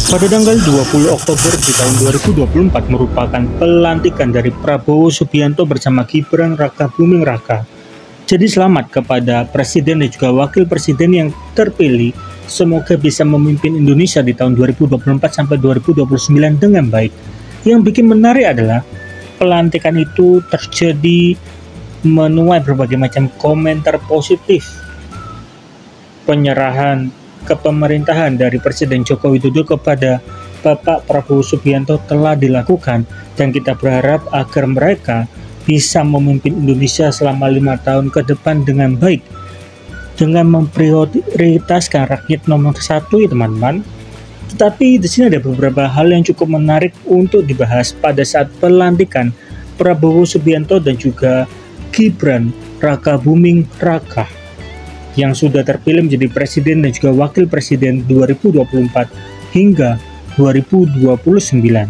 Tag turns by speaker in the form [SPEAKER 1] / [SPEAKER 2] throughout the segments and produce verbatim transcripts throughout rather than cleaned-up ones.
[SPEAKER 1] Pada tanggal dua puluh Oktober di tahun dua ribu dua puluh empat merupakan pelantikan dari Prabowo Subianto bersama Gibran Raka Buming Raka. Jadi selamat kepada Presiden dan juga Wakil Presiden yang terpilih. Semoga bisa memimpin Indonesia di tahun dua ribu dua puluh empat sampai dua ribu dua puluh sembilan dengan baik. Yang bikin menarik adalah pelantikan itu terjadi menuai berbagai macam komentar positif. Penyerahan kepemerintahan dari Presiden Joko Widodo kepada Bapak Prabowo Subianto telah dilakukan, dan kita berharap agar mereka bisa memimpin Indonesia selama lima tahun ke depan dengan baik, dengan memprioritaskan rakyat nomor satu ya teman-teman. Tetapi di sini ada beberapa hal yang cukup menarik untuk dibahas pada saat pelantikan Prabowo Subianto dan juga Gibran Raka Buming Raka yang sudah terpilih menjadi Presiden dan juga Wakil Presiden dua ribu dua puluh empat hingga dua ribu dua puluh sembilan.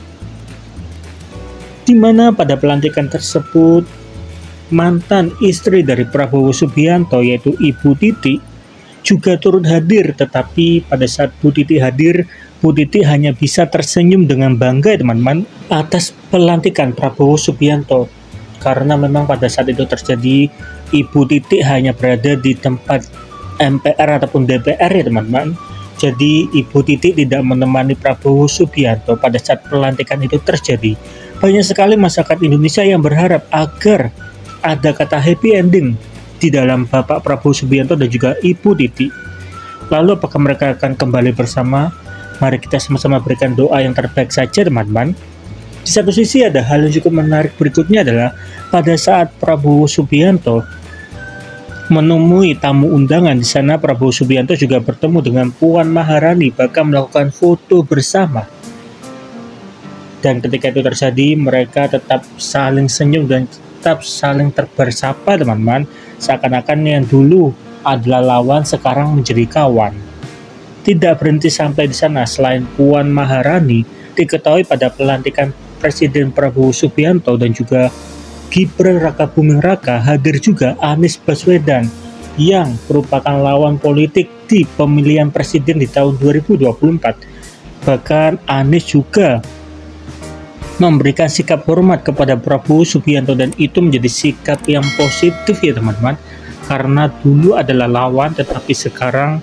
[SPEAKER 1] Di mana pada pelantikan tersebut mantan istri dari Prabowo Subianto yaitu Ibu Titi juga turut hadir, tetapi pada saat Bu Titi hadir, Bu Titi hanya bisa tersenyum dengan bangga teman-teman atas pelantikan Prabowo Subianto, karena memang pada saat itu terjadi Ibu Titi hanya berada di tempat M P R ataupun D P R ya teman-teman. Jadi Ibu Titi tidak menemani Prabowo Subianto pada saat pelantikan itu terjadi. Banyak sekali masyarakat Indonesia yang berharap agar ada kata happy ending di dalam Bapak Prabowo Subianto dan juga Ibu Titi. Lalu apakah mereka akan kembali bersama? Mari kita sama-sama berikan doa yang terbaik saja teman-teman. Di satu sisi ada hal yang cukup menarik berikutnya adalah pada saat Prabowo Subianto menemui tamu undangan di sana, Prabowo Subianto juga bertemu dengan Puan Maharani, bahkan melakukan foto bersama. Dan ketika itu terjadi, mereka tetap saling senyum dan tetap saling tersapa teman-teman, seakan-akan yang dulu adalah lawan sekarang menjadi kawan. Tidak berhenti sampai di sana, selain Puan Maharani, diketahui pada pelantikan Presiden Prabowo Subianto dan juga Gibran Raka Buming Raka hadir juga Anies Baswedan yang merupakan lawan politik di pemilihan presiden di tahun dua ribu dua puluh empat. Bahkan Anies juga memberikan sikap hormat kepada Prabowo Subianto, dan itu menjadi sikap yang positif ya teman-teman, karena dulu adalah lawan tetapi sekarang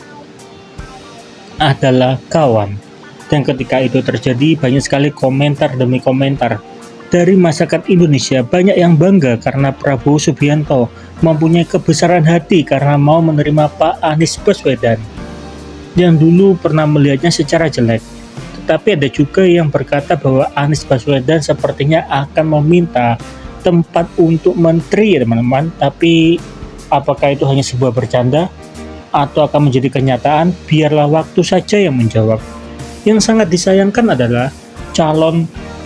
[SPEAKER 1] adalah kawan. Dan ketika itu terjadi, banyak sekali komentar demi komentar dari masyarakat Indonesia. Banyak yang bangga karena Prabowo Subianto mempunyai kebesaran hati karena mau menerima Pak Anies Baswedan yang dulu pernah melihatnya secara jelek. Tetapi ada juga yang berkata bahwa Anies Baswedan sepertinya akan meminta tempat untuk menteri ya teman-teman. Tapi apakah itu hanya sebuah bercanda atau akan menjadi kenyataan? Biarlah waktu saja yang menjawab. Yang sangat disayangkan adalah calon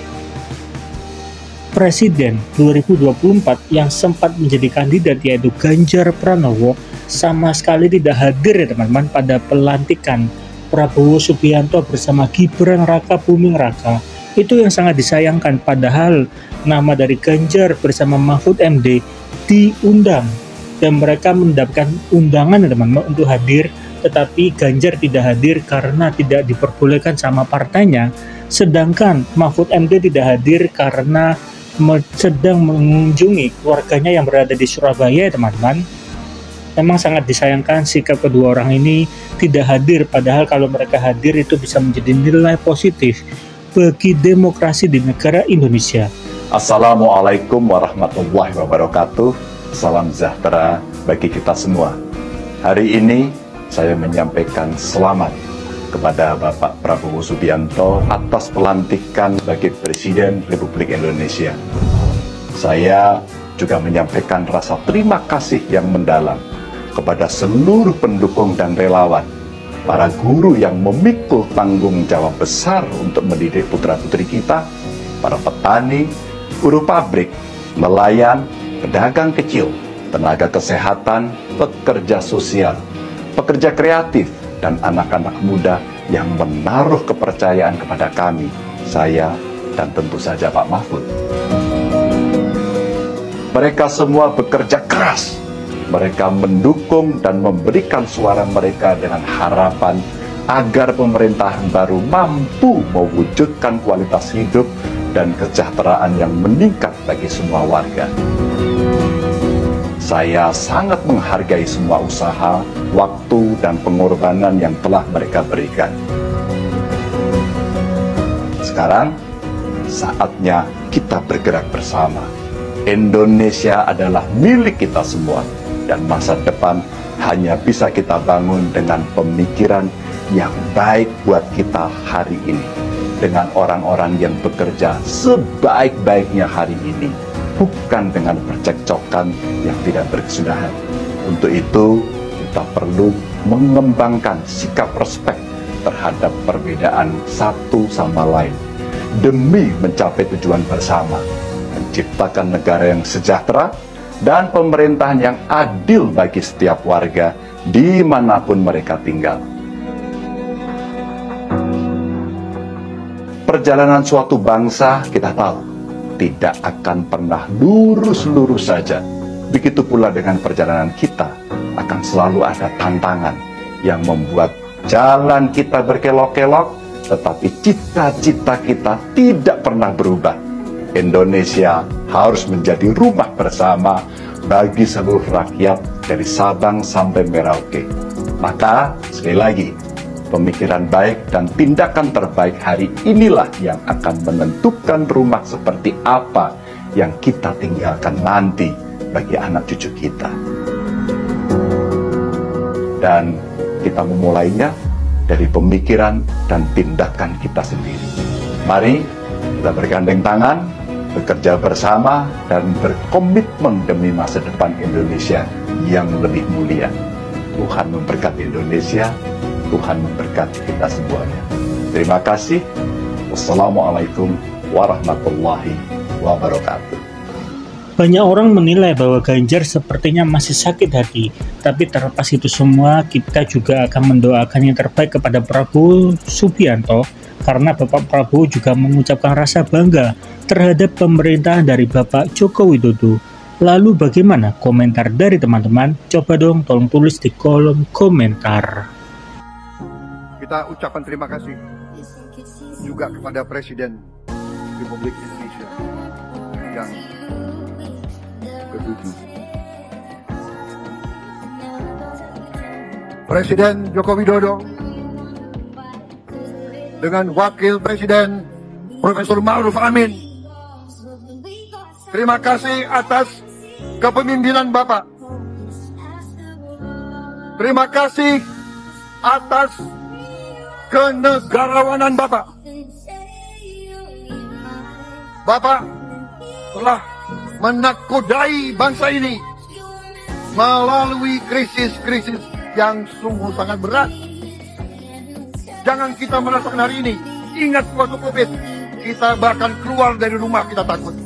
[SPEAKER 1] Presiden dua ribu dua puluh empat yang sempat menjadi kandidat yaitu Ganjar Pranowo sama sekali tidak hadir ya teman-teman pada pelantikan Prabowo Subianto bersama Gibran Raka Buming Raka. Itu yang sangat disayangkan, padahal nama dari Ganjar bersama Mahfud M D diundang dan mereka mendapatkan undangan ya teman-teman untuk hadir, tetapi Ganjar tidak hadir karena tidak diperbolehkan sama partainya, sedangkan Mahfud M D tidak hadir karena sedang mengunjungi keluarganya yang berada di Surabaya teman-teman. Memang sangat disayangkan sikap kedua orang ini tidak hadir, padahal kalau mereka hadir itu bisa menjadi nilai positif bagi demokrasi di negara Indonesia.
[SPEAKER 2] Assalamualaikum warahmatullahi wabarakatuh. Salam sejahtera bagi kita semua. Hari ini saya menyampaikan selamat kepada Bapak Prabowo Subianto atas pelantikan sebagai Presiden Republik Indonesia. Saya juga menyampaikan rasa terima kasih yang mendalam kepada seluruh pendukung dan relawan, para guru yang memikul tanggung jawab besar untuk mendidik putra-putri kita, para petani, buruh pabrik, nelayan, pedagang kecil, tenaga kesehatan, pekerja sosial, pekerja kreatif, dan anak-anak muda yang menaruh kepercayaan kepada kami, saya, dan tentu saja Pak Mahfud. Mereka semua bekerja keras. Mereka mendukung dan memberikan suara mereka dengan harapan agar pemerintahan baru mampu mewujudkan kualitas hidup dan kesejahteraan yang meningkat bagi semua warga. Saya sangat menghargai semua usaha, waktu, dan pengorbanan yang telah mereka berikan. Sekarang, saatnya kita bergerak bersama. Indonesia adalah milik kita semua, dan masa depan hanya bisa kita bangun dengan pemikiran yang baik buat kita hari ini, dengan orang-orang yang bekerja sebaik-baiknya hari ini, bukan dengan percekcokan yang tidak berkesudahan. Untuk itu, kita perlu mengembangkan sikap respek terhadap perbedaan satu sama lain, demi mencapai tujuan bersama, menciptakan negara yang sejahtera dan pemerintahan yang adil bagi setiap warga dimanapun mereka tinggal. Perjalanan suatu bangsa, kita tahu, tidak akan pernah lurus-lurus saja. Begitu pula dengan perjalanan kita, akan selalu ada tantangan yang membuat jalan kita berkelok-kelok, tetapi cita-cita kita tidak pernah berubah. Indonesia harus menjadi rumah bersama bagi seluruh rakyat dari Sabang sampai Merauke. Maka, sekali lagi, pemikiran baik dan tindakan terbaik hari inilah yang akan menentukan rumah seperti apa yang kita tinggalkan nanti bagi anak cucu kita. Dan kita memulainya dari pemikiran dan tindakan kita sendiri. Mari kita bergandeng tangan, bekerja bersama, dan berkomitmen demi masa depan Indonesia yang lebih mulia. Tuhan memberkati Indonesia, Tuhan memberkati kita semuanya. Terima kasih. Wassalamualaikum warahmatullahi wabarakatuh.
[SPEAKER 1] Banyak orang menilai bahwa Ganjar sepertinya masih sakit hati, tapi terlepas itu semua, kita juga akan mendoakan yang terbaik kepada Prabowo Subianto, karena Bapak Prabowo juga mengucapkan rasa bangga terhadap pemerintahan dari Bapak Joko Widodo. Lalu bagaimana komentar dari teman-teman? Coba dong tolong tulis di kolom komentar.
[SPEAKER 3] Kita ucapkan terima kasih juga kepada Presiden Republik Indonesia yang ketujuh. Presiden Joko Widodo dengan Wakil Presiden Profesor Ma'ruf Amin. Terima kasih atas kepemimpinan Bapak. Terima kasih atas kenegarawanan Bapak. Bapak telah menakodai bangsa ini melalui krisis-krisis yang sungguh sangat berat. Jangan kita merasakan hari ini, ingat waktu Covid, kita bahkan keluar dari rumah kita takut.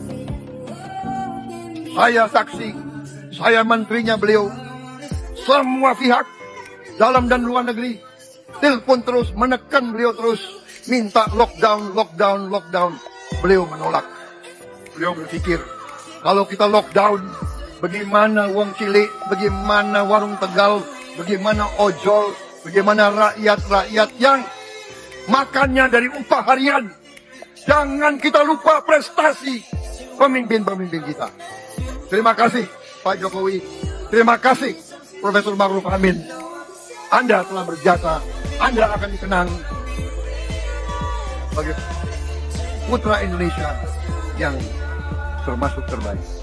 [SPEAKER 3] Saya saksi, saya menterinya beliau, semua pihak dalam dan luar negeri telepon terus, menekan beliau terus, minta lockdown, lockdown, lockdown. Beliau menolak. Beliau berpikir, kalau kita lockdown, bagaimana wong cilik, bagaimana warung Tegal, bagaimana ojol, bagaimana rakyat-rakyat yang makannya dari upah harian. Jangan kita lupa prestasi pemimpin-pemimpin kita. Terima kasih Pak Jokowi, terima kasih Profesor Ma'ruf Amin. Anda telah berjasa, Anda akan dikenang sebagai putra Indonesia yang termasuk terbaik.